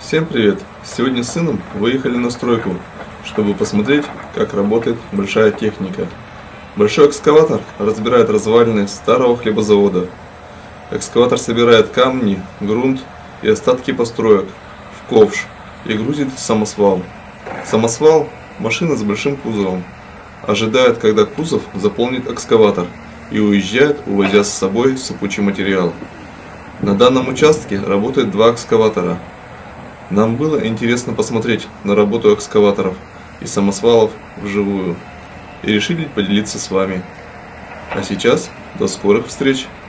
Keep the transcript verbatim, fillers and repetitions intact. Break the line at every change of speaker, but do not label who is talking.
Всем привет! Сегодня с сыном выехали на стройку, чтобы посмотреть, как работает большая техника. Большой экскаватор разбирает развалины старого хлебозавода. Экскаватор собирает камни, грунт и остатки построек в ковш и грузит в самосвал. Самосвал – машина с большим кузовом. Ожидает, когда кузов заполнит экскаватор, и уезжает, увозя с собой сыпучий материал. На данном участке работает два экскаватора. Нам было интересно посмотреть на работу экскаваторов и самосвалов вживую, и решили поделиться с вами. А сейчас до скорых встреч!